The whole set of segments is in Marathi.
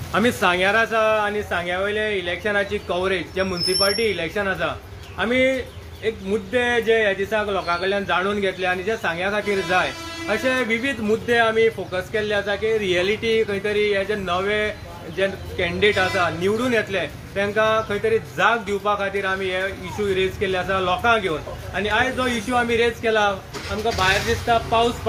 आमी सांग्यार आसा आनी सांग्या वयले इलेक्शनाची कवरेज जे म्युनिसिपालिटी इलेक्शन आसा आमी एक मुद्दे जे ह्या दिसाक लोकां कडल्यान जाणून घेतले आनी जे सांग्या खातीर जाय अशे विविध मुद्दे आमी फोकस केल्ले आसा की रियलिटी खंय तरी हे जे नवे जे कॅन्डिडेट आसा निवडून येतले तांकां खंय तरी जाग दिवपा खातीर आमी हे इशू रेज केल्ले आसा लोकांक घेवन। आनी आयज जो इशू आमी रेज केला आमकां भायर दिसता पावस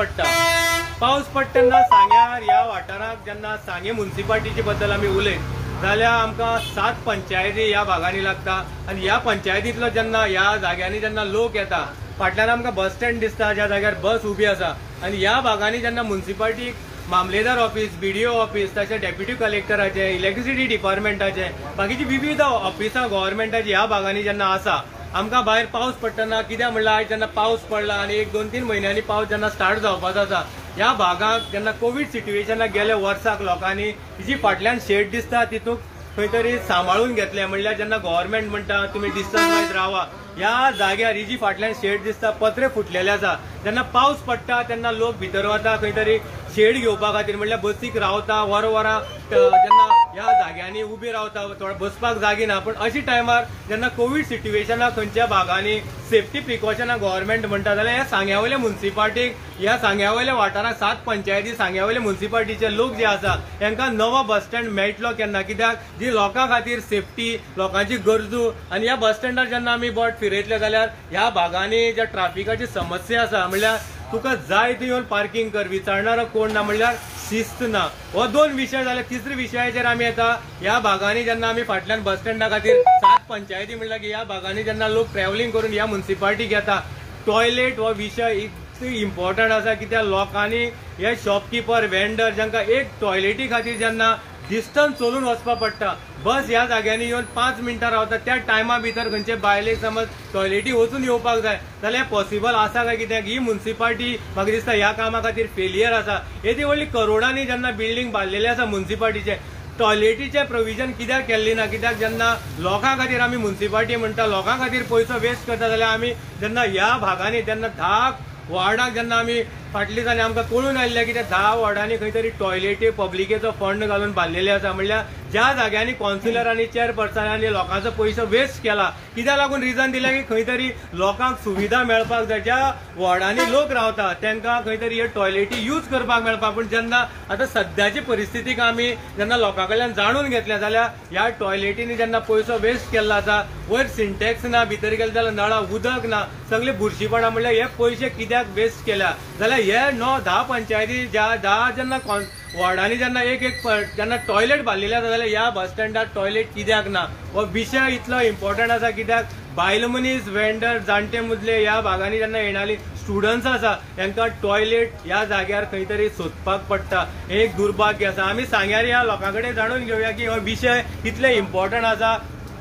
पडटा तेन्ना सांग्यार ह्या वाठाराक जेन्ना सांगे म्युनिसिपालिटीचे बद्दल आमी उलयत जाल्यार आमकां 7 पंचायती ह्या भागांनी लागता आनी ह्या पंचायतींतलो जेन्ना ह्या जाग्यांनी जेन्ना लोक येता फाटल्यान आमकां बस स्टँड दिसता ज्या जाग्यार बस उबी आसा आनी ह्या भागांनी जेन्ना म्युनिसिपालिटी मामलेदार ऑफिस BDO ऑफिस तशें डेप्युटी कलेक्टराचे इलेक्ट्रिसिटी डिपार्टमेंटाचे बाकीची विविध ऑफिसां गव्हर्मेंटाची ह्या भागांनी जेन्ना आसा आमकां भायर पावस पडटना कित्याक म्हणल्यार आयज जेन्ना पावस पडला आनी 1-2-3 म्हयन्यांनी पावस जेन्ना स्टार्ट जावपाचो आसा ह्या भागाक जेन्ना कोविड सिट्युएशनाक गेले वर्साक लोकांनी जी फाटल्यान शेड दिसता तितूंत खंय तरी सांबाळून घेतले म्हणल्यार जेन्ना गव्हर्मेंट म्हणटा तुमी डिस्टन्स वायज रावा ह्या जाग्यार ही जी फाटल्यान शेड दिसता पत्रे फुटलेले आसा जेन्ना पावस पडटा तेन्ना लोक भितर वता खंय तरी शेड घेवपा खातीर म्हणल्यार बसीक रावता वरां जेन्ना ह्या जाग्यांनी उबी रावता थोडे बसपाक जागी ना पण अशी टायमार जेन्ना कोविड सिट्युएशनाक खंयच्या भागांनी सेफ्टी प्रिकॉशनां गव्हर्मेंट म्हणटा जाल्यार ह्या सांग्या वयल्या म्युनिसिपालिटीक ह्या सांग्या वयल्या वाठाराक 7 पंचायती सांग्या वयल्या म्युनिसिपालिटीचे लोक जे आसा तांकां नवो बस स्टँड मेळटलो केन्ना कित्याक जी लोकां खातीर सेफ्टी लोकांची गरजू आनी ह्या बस स्टँडार जेन्ना आमी बोट फिरयतले जाल्यार ह्या भागांनी ज्या ट्राफिकाची समस्या आसा म्हणल्यार तुका जाय थंय येवन पार्किंग कर विचारणारो कोण ना म्हणल्यार शिस्त ना हो 2 विशय जाले। तिसरे विशयाचेर आमी येता ह्या भागांनी जेन्ना आमी फाटल्यान बस स्टँडा खातीर 7 पंचायती म्हणल्यार की ह्या भागांनी जेन्ना लोक ट्रॅव्हलिंग करून ह्या म्युनिसिपालिटीक येता टॉयलेट हो विशय इम्पॉर्टंट आसा कित्याक लोकांनी हे शॉपकीपर वेंडर जांकां एक टॉयलेटी खातीर जेन्ना डिस्टन्स चलून वचपा पडटा बस ह्या जाग्यांनी येवन 5 मिनटां रावता त्या टायमा भितर खंयचे बायलेक समज टॉयलेटी वचून येवपाक जाय जाल्यार पॉसिबल आसा काय कित्याक ही म्युनिसिपालिटी म्हाका दिसता ह्या कामा खातीर फेलियर आसा। येदी व्हडली करोडांनी जेन्ना बिल्डींग बांदलेले आसा म्युनिसिपालिटीचे टॉयलेटीचे प्रोविजन कित्याक केल्ली ना कित्याक जेन्ना लोकां खातीर आमी म्युनिसिपालिटी म्हणटा लोकां खातीर पयसो वेस्ट करता जाल्यार आमी जेन्ना ह्या भागांनी तेन्ना 10 वॉर्डाक जेन्ना आमी फाटली दिसांनी आमकां कळून आयिल्लें की 10 वॉर्डांनी खंय तरी टॉयलेटी पब्लिकेचो फंड घालून बांदलेले आसा म्हणल्यार ज्या जाग्यांनी कावन्सिलर आनी चेअरपर्सनांनी लोकांचो पयसो वेस्ट केला कित्याक लागून रिजन दिलें की खंय तरी लोकांक सुविधा मेळपाक जाय ज्या वॉर्डांनी लोक रावता तांकां खंय तरी हे टॉयलेटी यूज करपाक मेळपाक पूण जेन्ना आतां सद्याची परिस्थितीक आमी जेन्ना लोकां कडल्यान जाणून घेतलें जाल्यार ह्या टॉयलेटींनी जेन्ना पयसो वेस्ट केल्लो आसा वयर सिंटॅक्स ना भितर गेले जाल्यार नळा उदक ना सगळे बुरशीपणां म्हणल्यार हे पयशे कित्याक वेस्ट केल्या जाल्यार हे 9-10 पंचायती ज्या 10 जेन्ना वॉर्डांनी जेन्ना एक जेन्ना टॉयलेट बांदलेले आसा जाल्यार ह्या बस स्टँडार टॉयलेट कित्याक ना हो विशय इतलो इम्पॉर्टंट आसा कित्याक बायल मनीस वेंडर जाणटे मुदले ह्या भागांनी जेन्ना येणारी स्टुडंट्स आसा तांकां टॉयलेट ह्या जाग्यार खंय तरी सोदपाक पडटा हे एक दुर्भाग्य आसा। आमी सांग्यार ह्या लोकां कडेन जाणून घेवया की हो विशय कितले इम्पॉर्टंट आसा।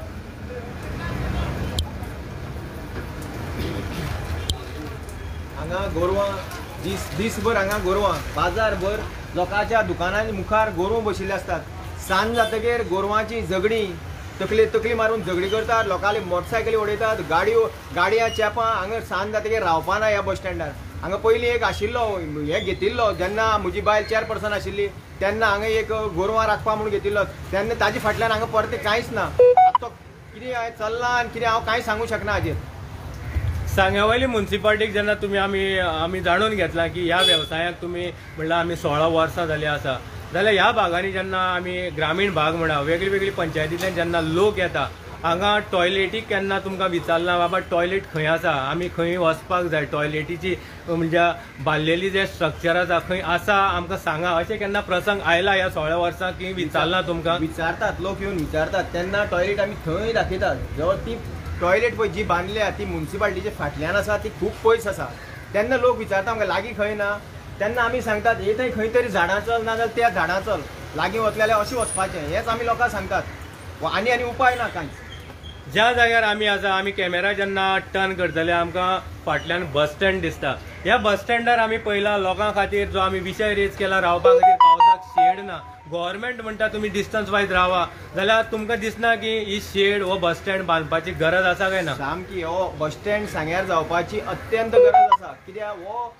हांगा गोरवां दीसभर हांगा गोरवां बाजारभर लोकांच्या दुकानांनी मुखार गोरवां बशिल्ले असतात। सांज जातकीर गोरवांची झगडी तकली मारून झगडी करतात लोकांनी मोटरसायकली उडयतात गाडयां चेपां हांगा सांज जातकीर रावपाना ह्या बस स्टँडार। हांगा पयलीं एक आशिल्लो हे घेतिल्लो जेन्ना म्हजी बायल चेअरपर्सन आशिल्ली तेन्ना हांगा एक गोरवां राखपा म्हणून घेतिल्लो तेन्ना ताजे फाटल्यान हांगा परते कांयच ना। आतां कितें चल्लां आनी कितें हांव कांय सांगूंक शकना हाजेर। सांग्या वयली म्युनिसिपालिटीक जेन्ना तुमी आमी जाणून घेतला की ह्या वेवसायाक तुमी म्हणल्यार आमी 16 वर्सां जाली आसा जाल्यार ह्या भागांनी जेन्ना आमी ग्रामीण भाग म्हणा वेगळी पंचायतींतल्यान जेन्ना लोक येता हांगा टॉयलेटीक केन्ना तुमकां विचारना बाबा टॉयलेट खंय आसा आमी खंय वचपाक जाय टॉयलेटीची म्हणजे बांदलेली जे स्ट्रक्चर आसा खंय आसा आमकां सांगा अशें केन्ना प्रसंग आयला ह्या 16 वर्सां की विचारना तुमकां? विचारतात लोक येवन विचारतात तेन्ना टॉयलेट आमी थंय दाखयतात जवळ ती टॉयलेट पळय जी बांदल्या ती म्युनिसिपालिटीच्या फाटल्यान आसा ती खूब पयस आसा तेन्ना लोक विचारता आमकां लागीं खंय ना तेन्ना आमी सांगतात हे थंय खंय तरी झाडां चल ना जाल्यार त्या झाडां चल लागीं वतले जाल्यार अशें वचपाचें हेंच आमी लोकांक सांगतात आनी उपाय ना कांयच। ज्या जाग्यार आमी आसा आमी कॅमेरा जेन्ना टर्न करतले आमकां फाटल्यान बस स्टँड दिसता ह्या बस स्टँडार आमी पयला लोकां खातीर जो आमी विशय रेज केला रावपा खातीर पावसाक शेड ना गव्हर्मेंट म्हणटा तुमी डिस्टन्स वायज रावा जाल्यार तुमकां दिसना की ही शेड हो बस स्टँड बांदपाची गरज आसा काय ना? सामकी हो बस स्टँड सांग्यार जावपाची अत्यंत गरज आसा कित्याक हो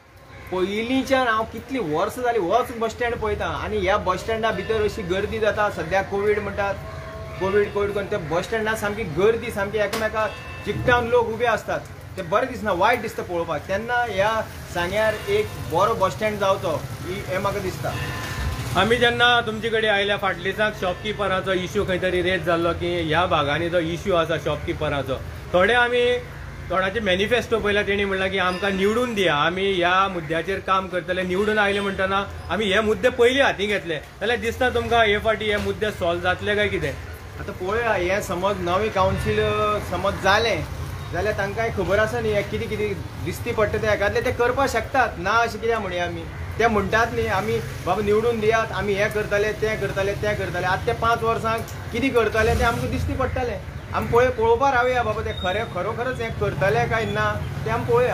पयलींच्यान हांव कितलीं वर्सां जालीं होच बस स्टँड पळयता आनी ह्या बस स्टँडा भितर अशी गर्दी जाता. सद्या कोवीड म्हणटात, कोवीड करून त्या बस स्टँडार सामकी गर्दी, सामकी एकामेकाक चिकटावन लोक उबे असतात. ते बरें दिसना, वायट दिसता पळोवपाक. तेन्ना ह्या सांग्यार एक बरो बस स्टँड जावचो हें म्हाका दिसता. आमी जेन्ना तुमचे कडेन आयल्या फाटल्या दिसाक शॉपकिपराचो इश्यू खंय तरी रेज जाल्लो की ह्या भागांनी जो इश्यू आसा शॉपकिपराचो, थोड्याचे मॅनिफेस्टो पयला तेणी म्हणला की आमकां निवडून दिया, आमी ह्या मुद्द्याचेर काम करतले. निवडून आयले म्हणटना आमी हे मुद्दे पयलीं हाती घेतले जाल्यार दिसता तुमकां हे फाटी हे मुद्दे सॉल्व जातले काय कितें? आतां पळोवया, हें समज नवें कावन्सील समज जालें जाल्यार तांकांय खबर आसा न्ही कितें कितें दिसती पडटा तें एकातलें ते करपाक शकतात. ना अशें कित्याक म्हणया आमी, ते म्हणटात न्ही आमी बाबा निवडून दियात, आमी हें करतले तें करतले तें करतले. आतां ते 5 वर्सांक कितें करतले तें आमकां दिसती पडटलें. आमी पळोवपाक रावया बाबा ते खरोखरच हें करतले काय ना तें आमी पळोवया.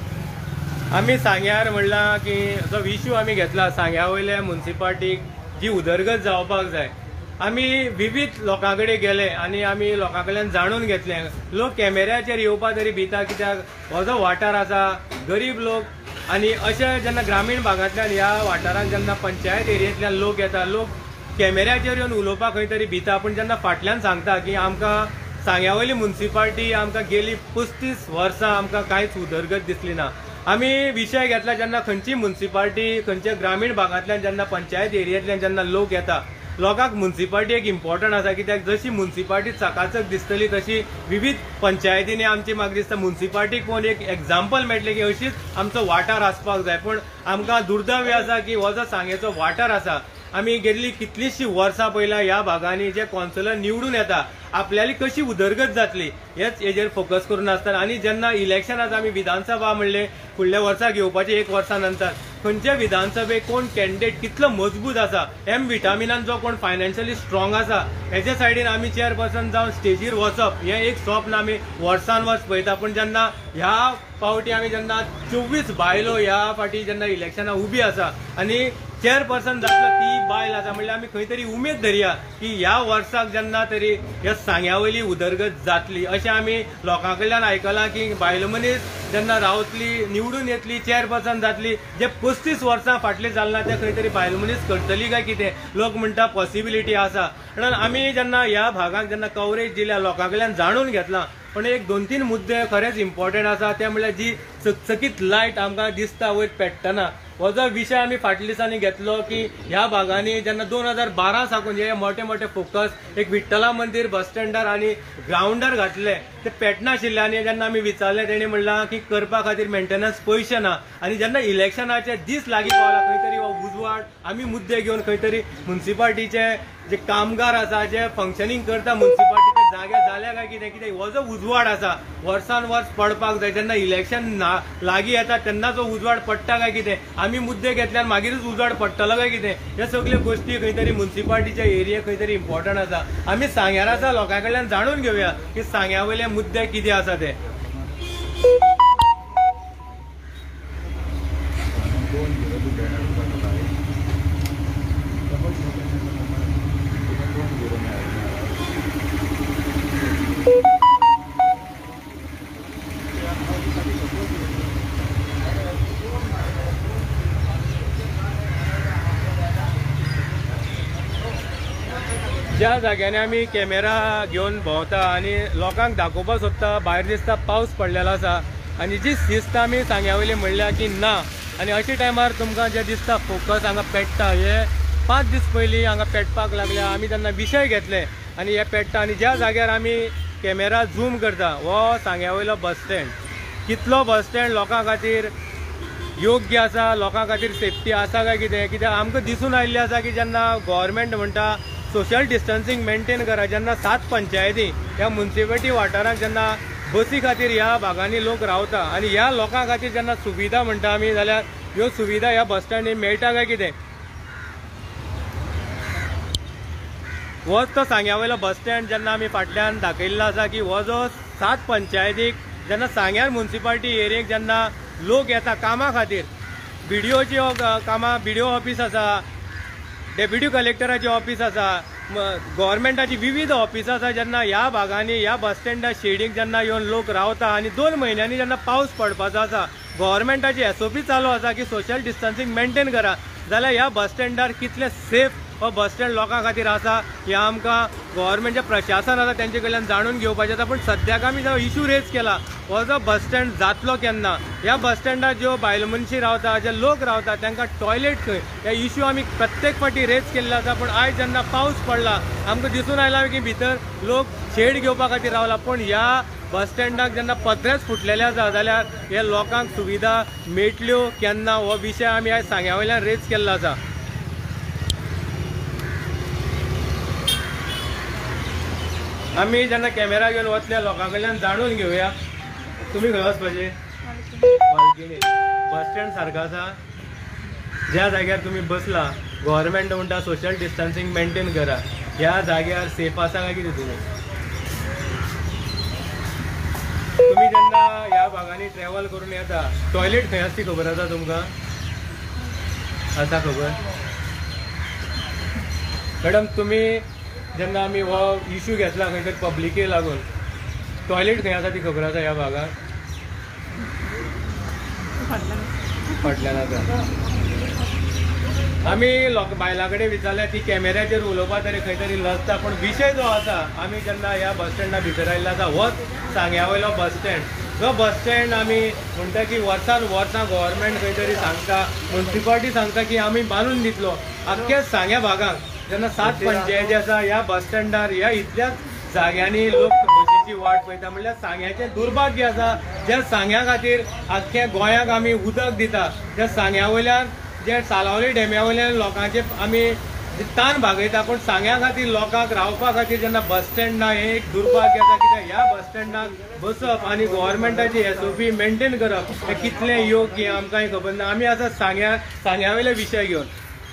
आमी सांग्यार म्हणलां की जो इश्यू आमी घेतला सांग्या वयल्या म्युन्सिपाल्टीक जी उदरगत जावपाक जाय, आमी विविध लोकां कडेन गेले आनी आमी लोकां कडल्यान जाणून घेतलें. लोक कॅमेऱ्याचेर येवपाक तरी भिता, कित्याक हो जो वाठार आसा गरीब लोक आनी अशे जेन्ना ग्रामीण भागांतल्यान ह्या वाठारांत जेन्ना पंचायत एरियेंतल्यान लोक येता, लोक कॅमेऱ्याचेर येवन उलोवपाक खंय तरी भिता. पूण जेन्ना फाटल्यान सांगता की आमकां सांग्या वयली म्युन्सिपाल्टी आमकां गेली 35 वर्सां आमकां कांयच उदरगत दिसली ना. आमी विशय घेतला जेन्ना खंयची म्युन्सिपाल्टी खंयच्या ग्रामीण भागांतल्यान जेन्ना पंचायत एरियेंतल्यान जेन्ना लोक येता, लोकांक म्युन्सिपाल्टी एक इम्पॉर्टंट आसा. कित्याक जशी म्युन्सिपाल्टी चकाचक दिसतली तशी विविध पंचायतींनी आमची म्हाका दिसता म्युन्सिपाल्टीक पळोवन एक एग्जाम्पल मेळटलें की अशीच आमचो वाठार आसपाक जाय. पूण आमकां दुर्दैव आसा की हो जो सांगेचो वाठार आसा, आमी गेल्ली कितलींशीं वर्सां पयला ह्या भागांनी जे कॉन्सलर निवडून येता आपल्याली कशी उदरगत जातली हेच हेजेर फोकस करून आसतात. आनी जेन्ना इलेक्शनाक आमी विधानसभा म्हणले फुडल्या वर्साक घेवपाचे 1 वर्सा नंतर, खंयच्या विधानसभेक कोण कॅन्डिडेट कितलो मजबूत आसा, एम विटामिनान जो कोण फायनान्शियली स्ट्रॉंग आसा, हेच्या सायडीन आमी चेअरपर्सन जावन स्टेजीर वचप हें एक स्वप्न आमी वर्सान वर्स पळयता. पूण जेन्ना ह्या फावटी आमी जेन्ना 24 बायलो ह्या फाटी जेन्ना इलेक्शनाक उबी आसा आनी चेअरपर्सन जातलो ती बायल आसा, म्हणल्यार आमी खंय तरी उमेद धरया की ह्या वर्साक जेन्ना तरी ह्या सांग्या वयली उदरगत जातली. अशें आमी लोकां कडल्यान आयकलां की बायल मनीस जेन्ना रावतली, निवडून येतली, चेअरपर्सन जातली, जे 35 वर्सां फाटली जालना ते खंय तरी बायल मनीस करतली काय कितें, लोक म्हणटा पॉसिबिलिटी आसा. म्हणून आमी जेन्ना ह्या भागाक जेन्ना कवरेज दिल्या, लोकां कडल्यान जाणून घेतलां, पण एक 2-3 मुद्दे खरेंच इम्पॉर्टंट आसा. ते म्हणल्यार जी चकचकीत लायट आमकां दिसता वयर पेट्टना, हो जो विशय आमी फाटल्या दिसांनी घेतलो की ह्या भागांनी जेन्ना 2012 साकून हे मोठे मोठे फोकस एक विठ्ठला मंदिर बस स्टँडार आनी ग्राउंडार घातले, ते पेटनाशिल्ले. आनी जेन्ना आमी विचारलें तेणी म्हणलां की करपा खातीर मेंटेनन्स पयशे ना. आनी जेन्ना इलेक्शनाचे दीस लागीं पावला खंय तरी हो उजवाड आमी मुद्दे घेवन खंय तरी म्युन्सिपाल्टीचे जे कामगार आसा, जे फंक्शनींग करता म्युन्सिपाल्टीचे जागे जाल्या काय कितें, कितें हो जो उजवाड आसा वर्सान वर्स पडपाक जाय. जेन्ना इलेक्शन लागीं येता तेन्ना जो उजवाड पडटा काय कितें, आमी मुद्दे घेतल्यार मागीरच उजवाड पडटलो काय कितें, ह्या सगल्यो गोश्टी खंय तरी म्युन्सिपाल्टीच्या एरिये खंय तरी इम्पॉर्टंट आसा. आमी सांग्यार आसा लोकां कडल्यान जाणून घेवया की सांग्या वयले मुद्दे कितें आसा ते. ज्या जाग्यांनी आमी कॅमेरा घेवन भोंवता आनी लोकांक दाखोवपाक सोदता, भायर दिसता पावस पडलेलो आसा आनी जी शिस्त आमी सांग्या वयली म्हणल्या की ना. आनी अशा टायमार तुमकां जें दिसता फोकस हांगा पेट्टा, हे 5 दीस पयलीं हांगा पेटपाक लागल्या. आमी तेन्ना विशय घेतले आनी हे पेट्टा. आनी ज्या जाग्यार आमी कॅमेरा झूम करता हो सांग्या वयलो बस स्टँड. कितलो बस स्टँड लोकां खातीर योग्य आसा, लोकां खातीर सेफ्टी आसा काय कितें, कित्याक आमकां दिसून आयिल्लें आसा की जेन्ना गव्हर्मेंट म्हणटा सोशल डिस्टन्सिंग मेंटेन करा, जेन्ना 7 पंचायती ह्या म्युन्सिपाल्टी वाठारांत जेन्ना बसी खातीर ह्या भागांनी लोक रावता आनी ह्या लोकां खातीर जेन्ना सुविधा म्हणटा आमी, जाल्यार ह्यो सुविधा ह्या बस स्टँडीन मेळटा काय कितें. होच तो सांग्या वयलो बस स्टँड जेन्ना आमी फाटल्यान दाखयल्लो आसा की हो जो 7 पंचायतीक जेन्ना सांग्यार म्युन्सिपाल्टी एरियेक जेन्ना लोक येता कामा खातीर, BDOची कामां, BDO ऑफिस आसा, डेप्युटी कलेक्टराची ऑफिस आसा, गव्हर्मेंटाची विविध ऑफिसां आसा, जेन्ना ह्या भागांनी ह्या बस स्टँडा शेडीक जेन्ना येवन लोक रावता आनी 2 म्हयन्यांनी जेन्ना पावस पडपाचो आसा गव्हर्मेंटाची SOP चालू आसा की सोशल डिस्टन्सिंग मेंटेन करा, जाल्यार ह्या बस स्टँडार कितले सेफ हो बस स्टँड लोकां खातीर आसा हें आमकां गव्हर्मेंट प्रशासन आसा तेंचे कडल्यान जाणून घेवपाचें आसा। पूण सद्याक आमी जो इशू रेज केला हो जो बस स्टँड जातलो केन्ना, ह्या बस स्टँडार ज्यो बायल मनशी रावता, जे लोक रावता तांकां टॉयलेट खंय, हे इशू आमी प्रत्येक फावटी रेज केल्ले आसा। पूण आयज जेन्ना पावस पडला आमकां दिसून आयला की भितर लोक शेड घेवपा खातीर रावला, पूण ह्या बस स्टँडाक जेन्ना पत्रेच फुटलेले आसा जाल्यार हे लोकांक सुविधा मेळटल्यो केन्ना हो विशय आमी आयज सांग्या वयल्यान रेज केल्लो आसा। आमी जेन्ना कॅमेरा घेवन वतल्या लोकां कडल्यान जाणून घेवया, तुमी खंय वचपाचे? पालकिणी बस स्टँड सारको आसा, ज्या जाग्यार तुमी बसला गव्हर्मेंट म्हणटा सोशल डिस्टन्सिंग मेंटेन करा, ह्या जाग्यार सेफ आसा काय कितें तुम्ही जेन्ना ह्या भागांनी ट्रॅव्हल करून येता टॉयलेट खंय आसा ती खबर आसा तुमकां? आसा खबर? मॅडम तुमी जेन्ना आमी हो इशू घेतला खंय तरी पब्लिके लागून, टॉयलेट खंय आसा ती खबर आसा ह्या भागात? फाटल्यान आसा। आमी बायलां कडेन विचारल्या ती कॅमेऱ्याचेर उलोवपा तरी खंय तरी लजता, पूण विशय जो आसा आमी जेन्ना ह्या बस स्टँडा भितर आयिल्लो आसा होच सांग्या वयलो बस स्टँड। जो बस स्टँड आमी म्हणटा की वर्सान वर्सां गव्हर्मेंट खंय तरी सांगता, म्युन्सिपालिटी सांगता की आमी बांदून दितलो, आख्ख्या सांग्या भागाक जेन्ना 7 पंचायती आसा ह्या बस स्टँडार ह्या इतल्याच जाग्यांनी लोक बसीची वाट पळयता, म्हणल्यार सांग्याचें दुर्भाग्य आसा। ज्या सांग्या खातीर आख्ख्या गोंयाक आमी उदक दिता, त्या सांग्या वयल्यान जे सालावली डॅम्या वयल्यान लोकांचे आमी ताण भागयता, पूण सांग्या खातीर लोकांक रावपा खातीर जेन्ना बस स्टँड ना हें एक दुर्भाग्य आसा। कित्याक ह्या बस स्टँडाक बसप आनी गव्हर्मेंटाची SOP मेंटेन करप हें कितलें योग्य हें आमकांय खबर ना। आमी आतां सांग्या वयले विशय घेवन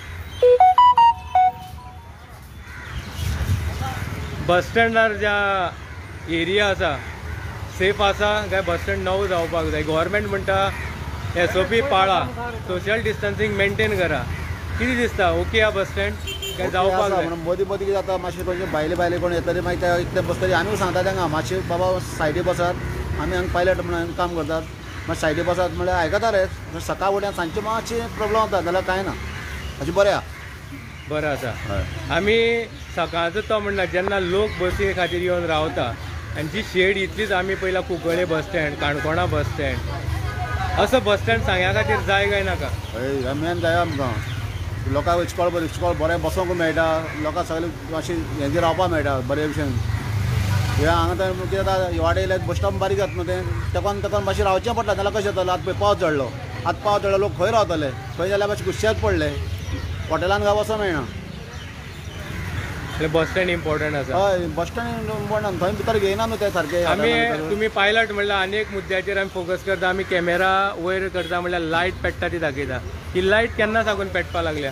बस स्टँडार ज्या एरिया आसा सेफ आसा काय बस स्टँड नवो जावपाक जाय? गव्हर्मेंट म्हणटा SOP पाळा, सोशल डिस्टन्सिंग मेंटेन करा, कितें दिसता ओके हा बस स्टँड काय जावपाक जाय? मदीं मदीं कितें जाता, मातशें खंयचे भायले कोण येतरी मागीर ते इतले बसतरी आमी सांगता तांकां मातशें बाबा सायडी बसात, आमी हांगा पायलट म्हणून काम करतात, मातशें सायडी बसात म्हळ्यार आयकता रे। सकाळ फुडें सांजचे मातशें प्रॉब्लम जाता जाल्यार कांय ना, अशें बरें आहा, बरें आसा। आमी सकाळचो तो म्हणना जेन्ना लोक बसी खातीर येवन रावता आनी जी शेड इतलीच आमी पयला कुंकळे बस स्टँड, काणकोणा बस स्टँड, असो बस स्टँड सांग्या खातीर जाय काय नाका? हय मेन जाय आमकां, लोकांक इस्कॉल बरें बसोंक मेळटा, लोकांक सगळें मातशें हें रावपाक मेळटा बरे भशेन। हे हांगा तर कितें जाता वाडे बस स्टॉप बारीक जाता न्हू तें मातशें रावचें पडटा, जाल्यार कशें जातालें आतां पावस चडलो, आतां पावस चडलो लोक खंय रावतले? खंय जाल्यार मातशें कुशीत पडले, हॉटेलान काय वचोंक मेळना। बस स्टँड इम्पॉर्टंट आसा। हय बस स्टँड इम्पॉर्टंट, थंय भितर घेयना न्हू ते सारके। आमी तुमी पायलट म्हणल्यार आनी एक मुद्द्याचेर आमी फोकस करता, आमी कॅमेरा वयर करता म्हणल्यार लायट पेट्टा ती दाखयता। ही लायट केन्ना साकून पेटपा लागल्या?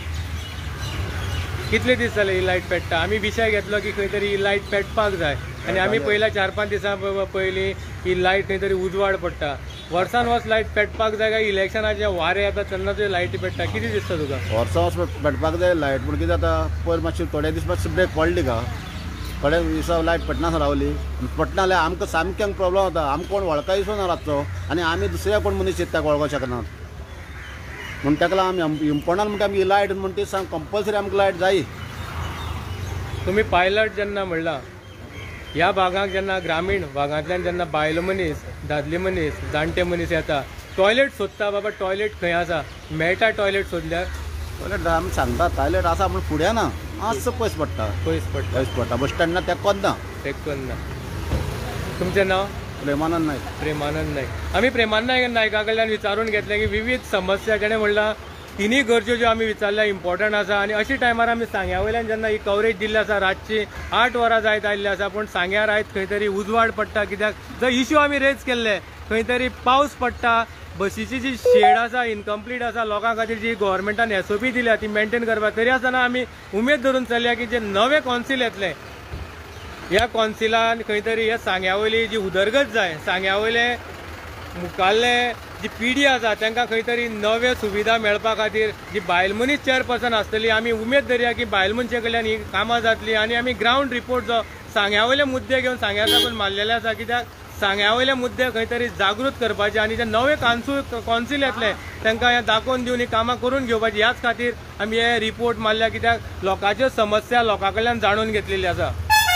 कितले दीस जाले ही लायट पेट्टा? आमी विशय घेतलो की खंय तरी ही लायट पेटपाक जाय आनी आमी पयल्या 4-5 दिसां पयलीं ही लायट खंय तरी उजवाड पडटा, वर्सान वर्स लायट पेटपाक जाय काय इलेक्शनाचे वारे येता तेन्ना त्यो लायटी पेट्टा? कितें दिसता तुका? वर्सान वर्स पेटपाक जाय लायट, पूण कितें जाता पयर मातशें थोडे दीस मातशें ब्रेक पडली का, थोडे दिसा लायट पेटना रावली, पडना जाल्यार आमकां सामक्यांक प्रॉब्लम जाता, आमकां कोण वळखाय दिसना रातचो आनी आमी दुसऱ्या कोण मनीस येता वळखूंक शकनात, म्हणून ताका लागून आमी इम्पॉर्टंट म्हणटा आमची लायट म्हणटा ती सांग कंपल्सरी आमकां लायट जाय। तुम्ही पायलट जेन्ना म्हणला ह्या भागाक जेन्ना ग्रामीण भागांतल्यान जेन्ना बायल मनीस, दादली मनीस, जाणटे मनीस येता टॉयलेट सोदता, बाबा टॉयलेट खंय आसा, मेळटा टॉयलेट सोदल्यार? टॉयलेट आमी सांगता टॉयलेट आसा पूण फुडें ना, मातसो पयस पडटा, पयस पडटा बस स्टँडार तेंकोच ना, तुमचें नांव? प्रेमानंद नायक। प्रेमानंद नायक। आमी प्रेमानंद नायका कडल्यान विचारून घेतले की विविध समस्या जेणे म्हणला तिनी गरजो ज्यो आमी विचारल्या इम्पॉर्टंट आसा आनी अशा टायमार आमी सांग्या वयल्यान जेन्ना ही कवरेज दिल्ली आसा रातची 8 वरां जायत आयिल्ली आसा, पूण सांग्यार आयज खंय तरी उजवाड पडटा, कित्याक जो इश्यू आमी रेज केल्ले खंय तरी पावस पडटा, बसीची जी शेड आसा इनकम्प्लीट आसा, लोकां खातीर जी गव्हर्मेंटान SOP दिल्या ती मेंटेन करपाक, तरी आसतना आमी उमेद धरून चलया की जे नवे कौन्सिल येतले ह्या कौन्सिलान खंय तरी हे सांग्या वयली जी उदरगत जाय, सांग्या वयले मुखाल्ले जी पिढी आसा तांकां खंय तरी नव्यो सुविधा मेळपा खातीर जी बायल मनीस चेअरपर्सन आसतली, आमी उमेद धरया की बायल मनशे कडल्यान ही कामां जातली आनी आमी ग्रावंड रिपोर्ट जो सांग्या वयले मुद्दे घेवन सांग्या साकून मारलेले आसा, कित्याक सांग्या वयले मुद्दे खंय तरी जागृत करपाचे आनी जे नवे कौन्सिल येतले तांकां हे दाखोवन दिवन ही कामां करून घेवपाची. ह्याच खातीर आमी हे रिपोर्ट मारल्या, कित्याक लोकांच्यो समस्या लोकां कडल्यान जाणून घेतलेली आसा.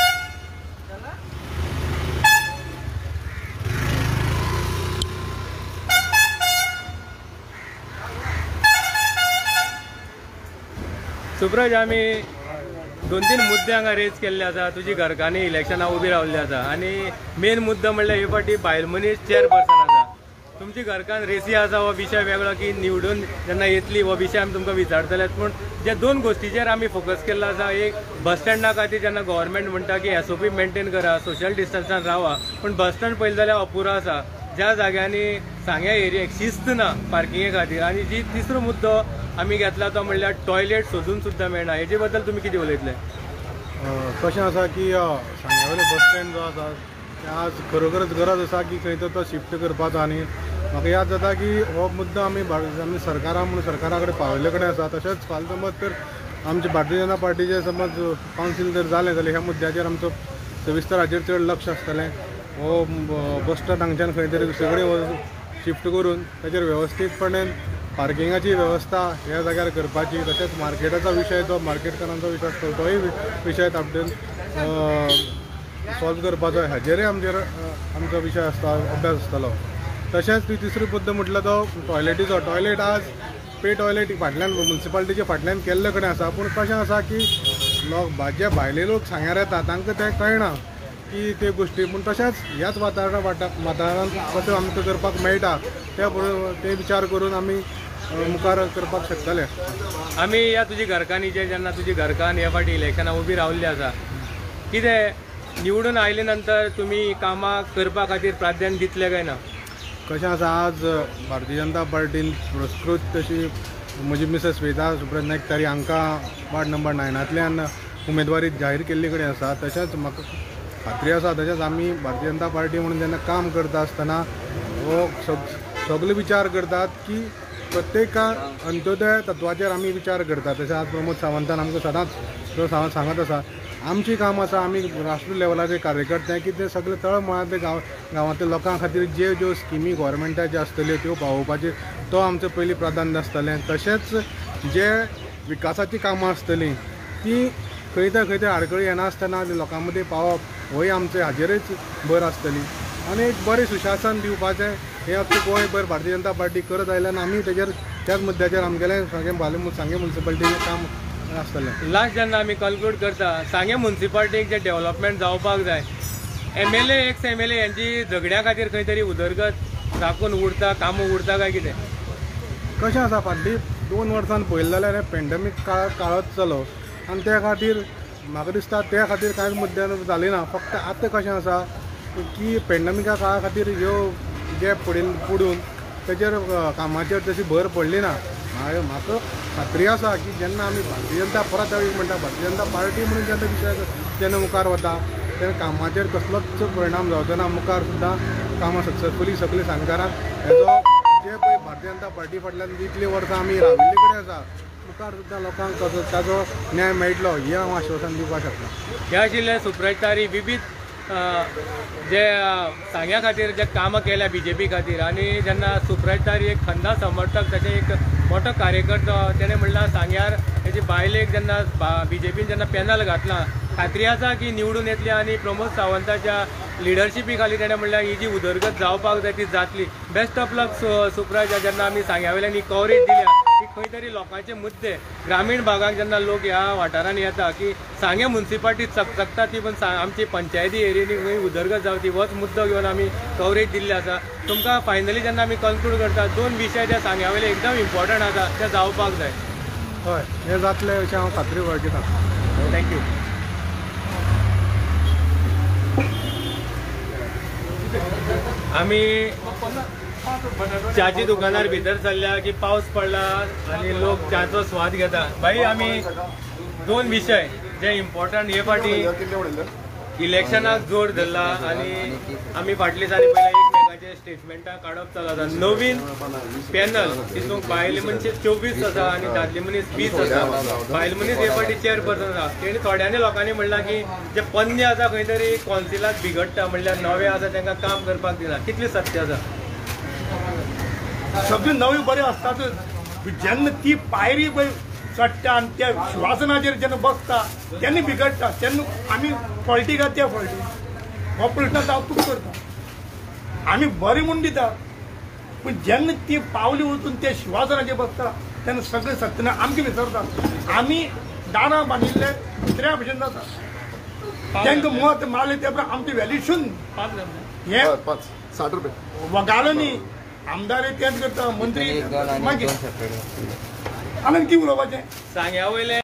सुप्रज, आमी 2-3 मुद्दे हांगा रेज केल्ले आसा. तुजी घरकान्नी इलेक्शनां उबी रावल्ली आसा आनी मेन मुद्दो म्हणल्यार हे फावटी बायल मनीस चेअरपर्सन आसा. तुमची घरकान्न रेसी आसा हो विशय वेगळो, की निवडून जेन्ना येतली हो विशय आमी तुमकां विचारतले. पूण जे 2 गोश्टीचेर आमी फोकस केल्लो आसा, एक बस स्टँडा खातीर जेन्ना गव्हर्मेंट म्हणटा की SOP मेंटेन करा, सोशल डिस्टन्सान रावा, पूण बस स्टँड पळयलें जाल्यार अपुरो आसा. ज्या जाग्यांनी सांग्या एरियेक शिस्त ना पार्किंगे खातीर. आनी जी तिसरो मुद्दो आमी घेतला तो म्हणल्यार टॉयलेट सोदून सुद्दां मेळना. हेजे बद्दल तुमी कितें उलयतले? कशें आसा की सांग्या वयलो बस स्टँड जो आसा ते आज खरोखरच गरज आसा की खंय तर तो शिफ्ट करपाचो. आनी म्हाका याद जाता की हो मुद्दो आमी सरकारा म्हणून सरकारा कडेन पावयल्ले कडेन आसा. तशेंच फाल्यां समज तर आमचे भारतीय जनता पार्टीचे समज कावन्सील जर जालें जाल्यार ह्या मुद्द्याचेर आमचो सविस्तर हाचेर चड लक्ष आसतलें. हो बस स्टँड हांगच्यान खंय तरी दुसरे शिफ्ट करून ताचेर वेवस्थीतपणे पार्किंगाची वेवस्था ह्या जाग्यार करपाची. तशेंच मार्केटाचो विशय जो मार्केटकारांचो विशय आसता तोय विशय ताबडतोब सॉल्व करपाचो, हाचेरय आमचो विशय आसता, अभ्यास आसतलो. तशेंच तिसरो मुद्दो म्हटलो तो टॉयलेटीचो. टॉयलेट आज पे टॉयलेट फाटल्यान म्युन्सिपालिटीचे फाटल्यान केल्ले कडेन आसा. पूण कशें आसा की जे भायले लोक सांग्यार येता तांकां तें कळना की ते गोश्टी. पूण तशेंच ह्याच वातावरणांत कशें आमकां करपाक मेळटा ते विचार करून आमी मुखार करपाक शकतले. आमी ह्या तुजी घरकान्नीचे जेन्ना तुजी घरकान्न ह्या फावटी इलेक्शनां उबी रावल्ली आसा, कितें निवडून आयले नंतर तुमी कामां करपा खातीर प्राधान्य दितले काय ना? कशें आसा, आज भारतीय जनता पार्टीन पुरस्कृत तशी म्हजी मिसेस श्वेता सुब्रत नायक तारी हांकां वार्ड नंबर 9तल्यान उमेदवारी जाहीर केल्ली कडेन आसा. तशेंच म्हाका खात्री आसा, तशेंच आमी भारतीय जनता पार्टी म्हणून जेन्ना काम करता आसतना हो सगळे विचार करतात की प्रत्येकाक अंत्योदय तत्वाचेर आमी विचार करतात. तशें आज प्रमोद सावंतान आमकां सदांच सांगत आसा आमची काम आसा आमी राष्ट्रीय लेवलाचे कार्यकर्ते की ते सगळे तळमळांतले गांवांतल्या लोकां खातीर ज्यो स्किमी गोवोरमेंटाच्यो आसतल्यो त्यो पावोवपाचेर तो आमचो पयलीं प्राधान्य आसतलें. तशेंच जे विकासाची कामां आसतलीं ती खंय तर आडखळी येनासतना लोकां मदीं पावप होय आमचे हाजेरच भर आसतली. आनी एक बरें सुशासन दिवपाचें हें आमचें गोंयभर भारतीय जनता पार्टी करत आयल्यान आमी त्याच मुद्द्याचेर आमगेलें सांगे म्युन्सिपालिटीचें काम आसतलें. लास्ट जेन्ना आमी कन्क्लूड करता, सांगे म्युन्सिपालिटीक जे डेव्हलपमेंट जावपाक जाय, MLA एक्स MLA यांची झगड्या खातीर खंय तरी उदरगत राखून उरता, कामां उरता काय कितें? कशें आसा, फाटलीं 2 वर्सां पळयलें जाल्यार पॅन्डेमीक काळच चलो आनी त्या खातीर म्हाका दिसता त्या खातीर कांय मुद्दे जाले ना. फक्त आतां कशें आसा की पॅन्डेमिका काळा खातीर ह्यो जे पडून तेचेर कामाचेर तशी भर पडली ना. म्हाका खात्री आसा की जेन्ना आमी भारतीय जनता परत म्हणटा भारतीय जनता पार्टी म्हणून जेन्ना विशय जेन्ना मुखार वता तेन्ना कामाचेर कसलोच परिणाम जावचो ना. मुखार सुद्दां कामां सक्सेसफुली सगळीं सांगकारात हेजो जे पळय भारतीय जनता पार्टी फाटल्यान इतलीं वर्सां आमी राविल्ले कडेन आसा मुखार सुद्दां लोकांक ताजो न्याय मेळटलो हें हांव आश्वासन दिवपाक शकता. हे आशिल्ले सुप्रज तारी विविध जे सांग्या खातीर जे कामां केल्या BJP खातीर. आनी जेन्ना सुप्रज तारी एक खंदा समर्थक तशें एक मोठो कार्यकर्तो तेणें म्हणलां सांग्यार हेजी बायलेक जेन्ना BJPन जेन्ना पॅनल घातलां खात्री आसा की निवडून येतली. आनी प्रमोद सावंताच्या लिडरशिपी खाली तेणें म्हणल्यार ही जी उदरगत जावपाक जाय ती जातली. Best of luck Supraj. जेन्ना आमी सांग्या वयल्यान ही कवरेज दिल्या की खंय तरी लोकांचे मुद्दे ग्रामीण भागाक जेन्ना लोक ह्या वाठारांनी येता की सांगे म्युन्सिपालिटी चकचकता ती पण आमची पंचायती एरियेनी खंय उदरगत जावची होच मुद्दो घेवन आमी कवरेज दिल्ली आसा. तुमकां फायनली जेन्ना आमी कन्क्लूड करता 2 विशय जे सांग्या वयले एकदम इम्पॉर्टंट आसा ते जावपाक जाय. हय, हें जातलें अशें हांव खात्री बाळगितां. थँक्यू. आमी च्याची दुकानार भितर सरल्या की पावस पडला आणि लोक च्याचो स्वाद घेता. भाई आमी 2 विशय जे इम्पॉर्टंट हे फाटी इलेक्शनाक जोर धरला आणि आमी फाटल्या दिसांनी पयला एकमेकांची पॅनलाचे स्टेटमेंटां काडप चलता. नवीन पॅनल तितूंत बायले मनीस 24 आसा आनी दादले मनीस 20 आसा. बायल मनीस हे फावटी चेअरपर्सन आसा. तेणी थोड्यांनी लोकांनी म्हणलां की जे पन्ने आसा खंय तरी कौन्सिलाक बिगडटा, म्हणल्यार नवे आसा तांकां काम करपाक दिना. कितली सत्य आसा? सगळे नवे बरे असतातच, जेन्ना ती पायरी पळय चडटा आनी त्या श्वासनाचेर जेन्ना बसता तेन्ना बिगडटा. तेन्ना आमी फॉल्टी काय त्या फॉल्टी हो प्रश्न जावपूच करता. आमी बरें म्हूण दिता, पूण जेन्ना ती पावली वचून त्या श्वासनाचेर बसता तेन्ना सगळें सत्य आमकां विसरता. आमी दारां बांदिल्ले दुसऱ्या भशेन जाता. तांकां मत मारले ते प्रमाणे आमचें व्हॅल्युएशन हे 60 रुपये वगालो न्ही. आमदार तेच करता, मंत्री मागीर आमी कितें उलोवपाचें. सांग्या वयले